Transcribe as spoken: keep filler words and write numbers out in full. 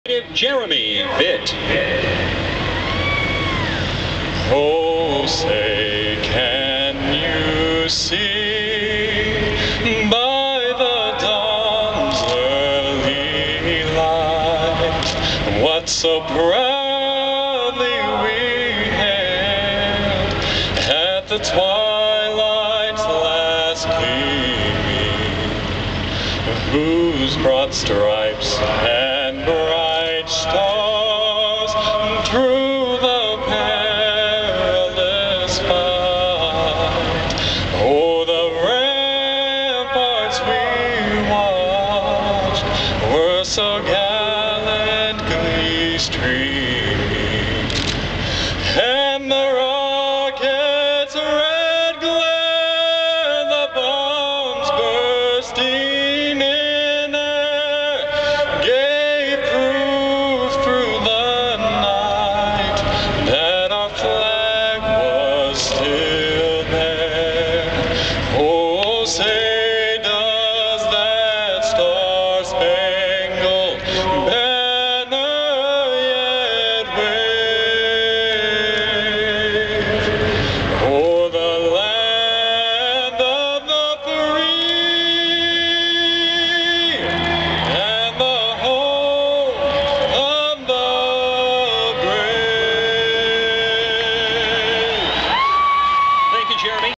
Jeremy Vitt. Oh, say, can you see by the dawn's early light what so proudly we hailed at the twilight's last gleaming, whose broad stripes and bright stars through the perilous fight, oh, the ramparts we watched were so gallantly streamed.